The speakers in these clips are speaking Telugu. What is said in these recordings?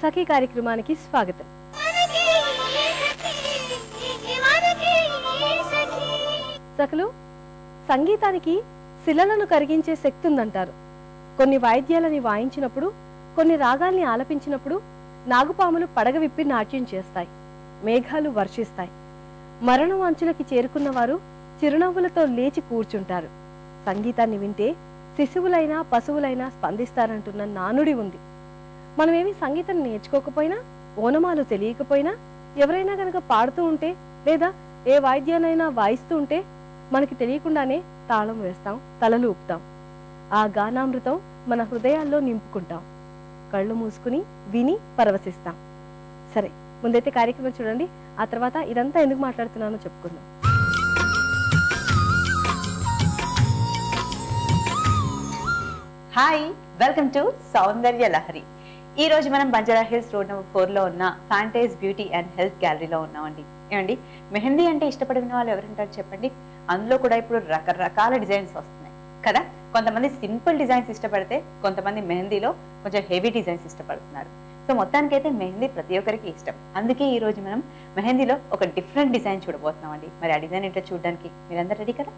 సఖీ కార్యక్రమానికి స్వాగతం. సఖులు, సంగీతానికి శిలలను కరిగించే శక్తి ఉందంటారు. కొన్ని వాయిద్యాలని వాయించినప్పుడు, కొన్ని రాగాల్ని ఆలపించినప్పుడు నాగుపాములు పడగ విప్పి నాట్యం చేస్తాయి, మేఘాలు వర్షిస్తాయి. మరణం అంచులకి చేరుకున్న వారు చిరునవ్వులతో లేచి కూర్చుంటారు. సంగీతాన్ని వింటే శిశువులైనా పశువులైనా స్పందిస్తారంటున్న నానుడి ఉంది. మనమేమి సంగీతం నేర్చుకోకపోయినా, ఓనమాలు తెలియకపోయినా, ఎవరైనా కనుక పాడుతూ ఉంటే లేదా ఏ వాయిద్యానైనా వాయిస్తూ ఉంటే మనకి తెలియకుండానే తాళం వేస్తాం, తలలు ఊపుతాం. ఆ గానామృతం మన హృదయాల్లో నింపుకుంటాం. కళ్ళు మూసుకుని విని పరవశిస్తాం. సరే, ముందైతే కార్యక్రమం చూడండి. ఆ తర్వాత ఇదంతా ఎందుకు మాట్లాడుతున్నానో చెప్పుకుందాం. Hi, welcome to Soundarya Lahari. ఈ రోజు మనం బంజారా హిల్స్ రోడ్ నెంబర్ 4 లో ఉన్న ఫ్యాంటైజ్ బ్యూటీ అండ్ హెల్త్ గ్యాలరీలో ఉన్నామండి. ఏమండి, మెహందీ అంటే ఇష్టపడిన వాళ్ళు ఎవరుంటారు చెప్పండి? అందులో కూడా ఇప్పుడు రకరకాల డిజైన్స్ వస్తున్నాయి కదా. కొంతమంది సింపుల్ డిజైన్స్ ఇష్టపడితే, కొంతమంది మెహందీలో కొంచెం హెవీ డిజైన్స్ ఇష్టపడుతున్నారు. సో మొత్తానికైతే మెహందీ ప్రతి ఒక్కరికి ఇష్టం. అందుకే ఈ రోజు మనం మెహందీలో ఒక డిఫరెంట్ డిజైన్ చూడబోతున్నామండి. మరి ఆ డిజైన్ ఏంటో చూడడానికి మీరందరూ రెడీ కదా?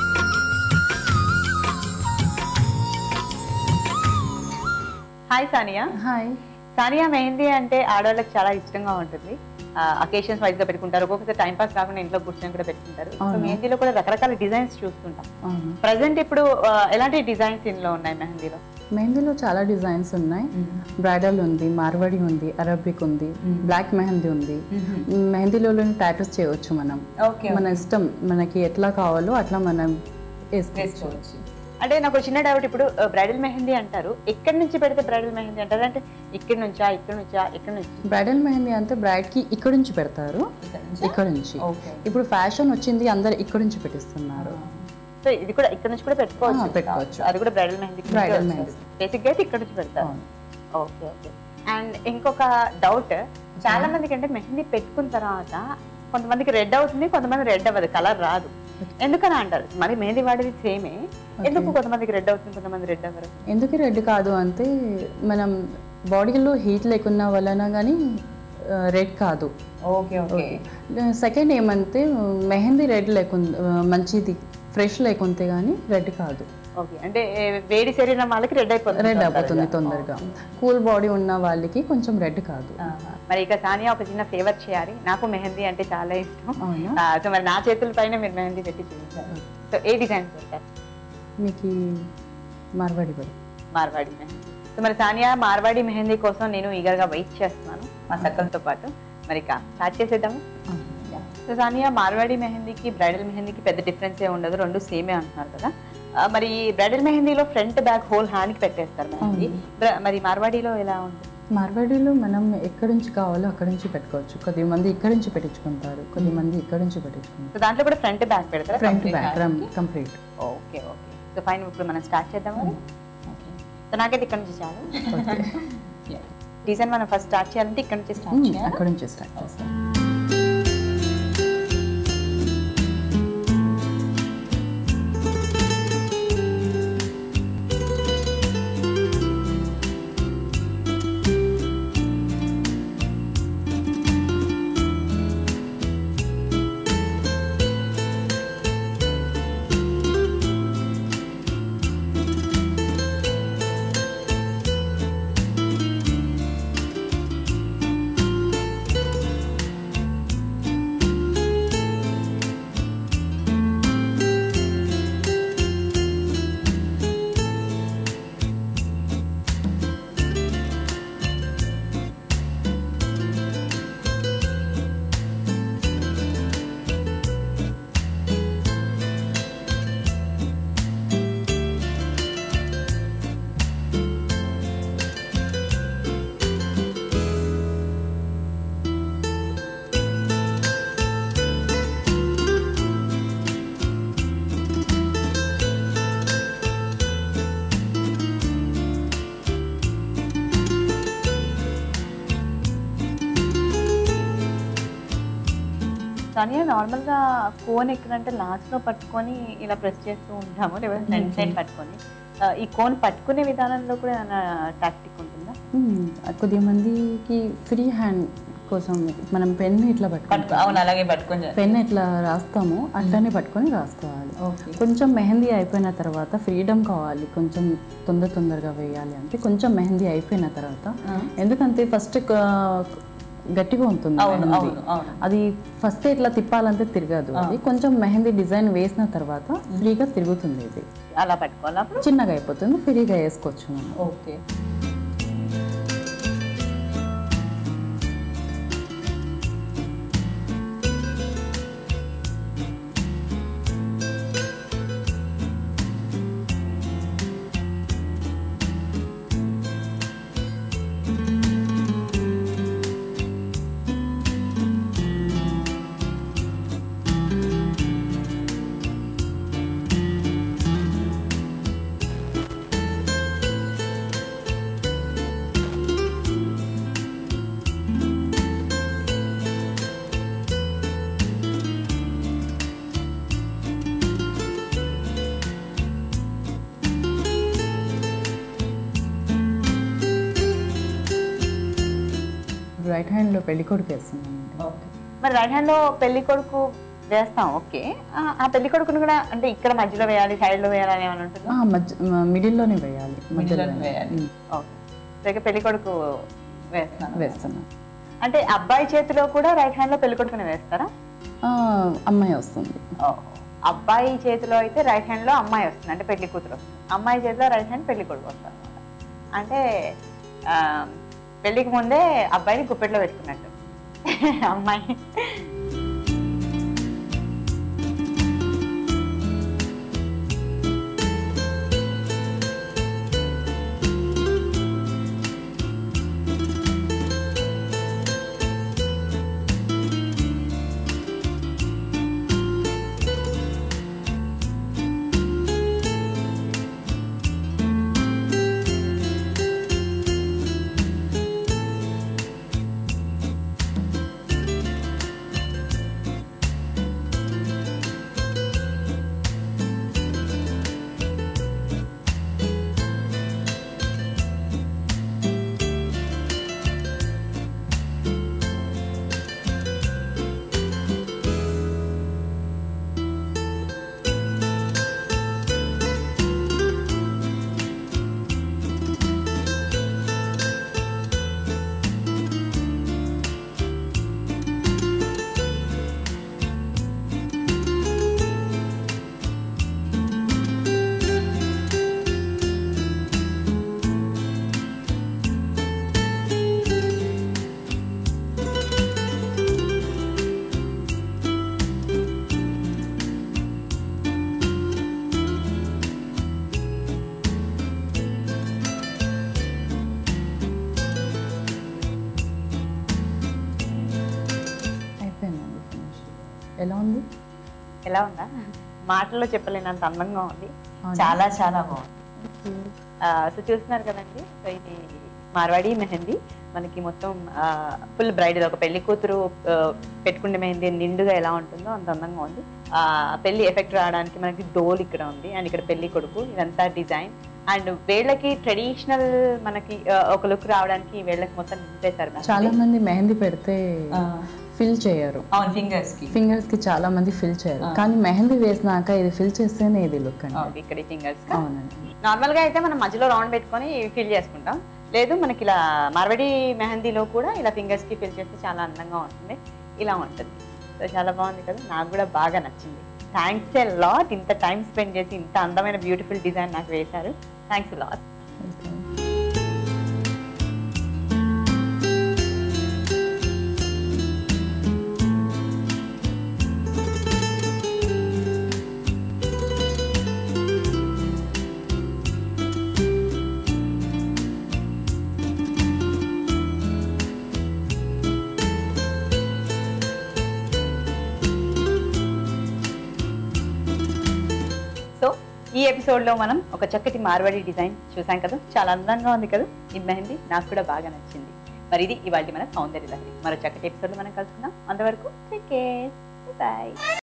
హాయ్ సానియా. హాయ్. సానియా, మెహందీ అంటే ఆడవాళ్ళకి చాలా ఇష్టంగా ఉంటుంది. అకేషన్స్ వైజ్ గా పెట్టుకుంటారు, ఒక్కొక్కసారి టైం పాస్ కాకుండా ఇంట్లో కూర్చొని కూడా పెట్టుకుంటారు. సో మెహందీలో కూడా రకరకాల డిజైన్స్ చూస్తుంటాం. ప్రెసెంట్ ఇప్పుడు ఎలాంటి డిజైన్స్ ఇందులో ఉన్నాయి మెహందీలో? మెహందీలో చాలా డిజైన్స్ ఉన్నాయి. బ్రైడల్ ఉంది, మార్వాడి ఉంది, అరబిక్ ఉంది, బ్లాక్ మెహందీ ఉంది. మెహందీలో టాటూస్ చేయవచ్చు మనం. మన ఇష్టం, మనకి ఎట్లా కావాలో అట్లా మనం వేసుకోవచ్చు. అంటే నాకు చిన్న డౌట్, ఇప్పుడు బ్రైడల్ మెహందీ అంటారు, ఎక్కడి నుంచి పెడితే బ్రైడల్ మెహందీ అంటారు? అంటే ఇక్కడి నుంచా, ఇక్కడ నుంచా, ఎక్కడి నుంచి? బ్రైడల్ మెహందీ అంటే బ్రైడ్ కి ఇక్కడ నుంచి పెడతారు, ఇక్కడ నుంచి. ఇప్పుడు ఫ్యాషన్ వచ్చింది, అందరు ఇక్కడ నుంచి పెట్టిస్తున్నారు. సో ఇది కూడా ఇక్కడ నుంచి కూడా పెట్టుకోవచ్చు. అది కూడా bridal mehndi. Bridal mehndi basic గా అయితే ఇక్కడ నుంచి పెడతారు. Okay okay. అండ్ ఇంకొక డౌట్, చాలా మందికి అంటే మెహందీ పెట్టుకున్న తర్వాత కొంతమందికి రెడ్ అవుతుంది, కొంతమంది రెడ్ అవ్వదు, కలర్ రాదు. ఎందుకని అంటారు? మరి మెహందీ వాడేది సేమే, ఎందుకు కొంతమందికి రెడ్ అవుతుంది, కొంతమంది రెడ్ అవ్వరు? ఎందుకు రెడ్ కాదు అంటే, మనం బాడీలో హీట్ లేకున్నా వలన కానీ రెడ్ కాదు. Okay okay. సెకండ్ ఏమంటే, మెహందీ రెడ్ లేకుండా మంచిది, ఫ్రెష్ లేకుంటే కానీ రెడ్ కాదు. ఓకే, అంటే వేడి శరీరం వాళ్ళకి రెడ్ అయిపోతుంది తొందరగా. కూల్ బాడీ ఉన్న వాళ్ళకి కొంచెం రెడ్ కాదు. మరి ఇక సానియా ఒక చిన్న ఫేవర్ చేయాలి. నాకు మెహందీ అంటే చాలా ఇష్టం. సో మరి నా చేతుల పైన మీరు మెహందీ పెట్టి చూపించారు. సో ఏ డిజైన్ చేస్తారు? మీకు మార్వాడి మెహందీ. సో మరి సానియా, మార్వాడి మెహందీ కోసం నేను ఈగర్గా వెయిట్ చేస్తున్నాను మా సక్కలతో పాటు. మరి ఇక స్టార్ట్ చేసేద్దాము. సో సానియా, మార్వాడి మెహందీకి బ్రైడల్ మెహందీకి పెద్ద డిఫరెన్స్ ఏ ఉండదు, రెండు సేమే అంటున్నారు కదా. మరి బ్రైడల్ మెహందీలో ఫ్రంట్ బ్యాక్ హోల్ హ్యాండ్ కి పెట్టేస్తారు మెహందీ, మరి మార్వాడిలో ఎలా ఉంటుంది? మార్వాడిలో మనం ఎక్కడి నుంచి కావాలో అక్కడి నుంచి పెట్టుకోవచ్చు. కొద్దిమంది ఇక్కడ నుంచి పెట్టించుకుంటారు, కొద్దిమంది ఇక్కడ నుంచి పెట్టించుకుంటారు. సో దాంట్లో కూడా ఫ్రంట్ బ్యాక్ పెడతారు? Front back complete. Okay okay. So fine, ఇప్పుడు మనం స్టార్ట్ చేద్దాము. సో నాకైతే ఇక్కడ నుంచి చాలు. డిజైన్ మనం ఫస్ట్ స్టార్ట్ చేయాలంటే ఇక్కడ నుంచి స్టార్ట్ చేయాలి. అక్కడ నుంచి స్టార్ట్ చేస్తాం. సానియా, నార్మల్గా కోన్ ఎక్కడంటే లాస్ట్లో పట్టుకొని ఇలా ప్రెస్ చేస్తూ ఉంటాము, లేకపోతే ఫ్రంట్ సైడ్ పట్టుకొని. ఈ కోన్ పట్టుకునే విధానంలో కూడా ఏమైనా టాక్టిక్ ఉంటుందా? కొద్ది మందికి ఫ్రీ హ్యాండ్ కోసం మనం పెన్ ఇట్లా అవును, అలాగే పట్టుకొని పెన్ ఎట్లా రాస్తామో అట్లానే పట్టుకొని రాసుకోవాలి. కొంచెం మెహందీ అయిపోయిన తర్వాత ఫ్రీడమ్ కావాలి, కొంచెం తొందరగా వేయాలి అంటే కొంచెం మెహందీ అయిపోయిన తర్వాత, ఎందుకంటే ఫస్ట్ గట్టిగా ఉంటుంది అది, ఫస్ట్ ఇట్లా తిప్పాలంటే తిరగదు అది, కొంచెం మెహందీ డిజైన్ వేసిన తర్వాత ఫ్రీగా తిరుగుతుంది ఇది. అలా పట్టుకోవాలి, చిన్నగా అయిపోతుంది, ఫ్రీగా వేసుకోవచ్చు మనం. ఓకే. రైట్ హ్యాండ్లో పెళ్లి కొడుకు వేస్తున్నాం. మరి రైట్ హ్యాండ్లో పెళ్లి కొడుకు వేస్తాం, ఓకే. ఆ పెళ్లి కొడుకును కూడా అంటే ఇక్కడ మధ్యలో వేయాలి, సైడ్లో వేయాలి అని ఏమైనా ఉంటుంది? మిడిల్లోనే వేయాలి, మధ్యలో వేయాలి. ఓకే. పెళ్లి కొడుకు వేస్తున్నాం. అంటే అబ్బాయి చేతిలో కూడా రైట్ హ్యాండ్లో పెళ్లి కొడుకుని వేస్తారా? అమ్మాయి వస్తుంది. అబ్బాయి చేతిలో అయితే రైట్ హ్యాండ్లో అమ్మాయి వస్తుంది, అంటే పెళ్లి కూతురు వస్తుంది. అమ్మాయి చేతిలో రైట్ హ్యాండ్ పెళ్లి కొడుకు వస్తుంది అనమాట. అంటే పెళ్లికి ముందే అబ్బాయిని గుప్పెట్లో పెట్టుకున్నట్టు అమ్మాయి. ఎలా ఉంది? ఎలా ఉందా? మాటల్లో చెప్పలేనంత అందంగా ఉంది, చాలా చాలా బాగుంది. సో చూస్తున్నారు కదండి, సో ఇది మార్వాడి మెహందీ. మనకి మొత్తం ఫుల్ బ్రైడల్, ఒక పెళ్లి కూతురు పెట్టుకునే మెహందీ నిండుగా ఎలా ఉంటుందో అంత అందంగా ఉంది. పెళ్లి ఎఫెక్ట్ రావడానికి మనకి డోల్ ఇక్కడ ఉంది, అండ్ ఇక్కడ పెళ్లి కొడుకు, ఇదంతా డిజైన్. అండ్ వేళ్ళకి ట్రెడిషనల్ మనకి ఒక లుక్ రావడానికి వేళ్ళకి మొత్తం నింపేశారు. చాలా మంది మెహందీ పెడితే ఫిల్ చేయరు, ఫింగర్స్ కి చాలా మంది ఫిల్ చేయరు, కానీ మెహందీ వేసినాక ఇది ఫిల్ చేస్తేనే ఇది లుక్ అండి. ఇక్కడ ఫింగర్స్ నార్మల్ గా అయితే మనం మధ్యలో రౌండ్ పెట్టుకొని ఫిల్ చేసుకుంటాం, లేదు మనకి ఇలా మార్వాడి మెహందీలో కూడా ఇలా ఫింగర్స్ కి ఫిల్ చేస్తే చాలా అందంగా ఉంటుంది, ఇలా ఉంటుంది. సో చాలా బాగుంది కదా, నాకు కూడా బాగా నచ్చింది. థ్యాంక్స్ ఎ లాట్, ఇంత టైం స్పెండ్ చేసి ఇంత అందమైన బ్యూటిఫుల్ డిజైన్ నాకు వేశారు. Thanks a lot. ఈ ఎపిసోడ్లో మనం ఒక చక్కటి మార్వాడి డిజైన్ చూసాం కదా, చాలా అందంగా ఉంది కదా ఈ మెహందీ, నాకు కూడా బాగా నచ్చింది. మరి ఇది ఇవాళ మన సౌందర్య లహరి. మరో చక్కటి ఎపిసోడ్లో మనం కలుసుకుందాం. అంతవరకు టేక్ కేర్, బై.